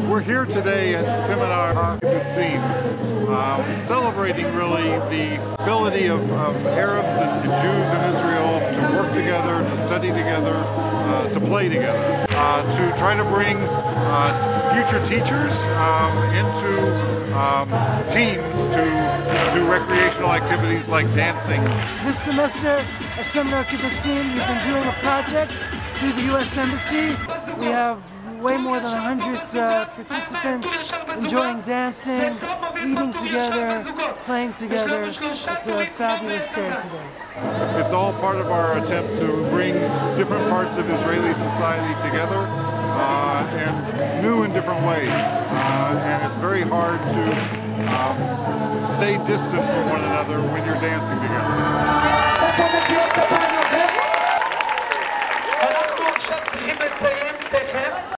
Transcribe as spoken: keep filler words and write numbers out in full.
We're here today at Seminar Hakibbutzim, um, celebrating really the ability of, of Arabs and Jews in Israel to work together, to study together, uh, to play together, uh, to try to bring uh, future teachers um, into um, teams to do recreational activities like dancing. This semester at Seminar Hakibbutzim, we've been doing a project through the U S Embassy. We have way more than one hundred uh, participants enjoying dancing, eating together, playing together. It's a fabulous day today. It's all part of our attempt to bring different parts of Israeli society together uh, and new in different ways. Uh, and it's very hard to um, stay distant from one another when you're dancing together.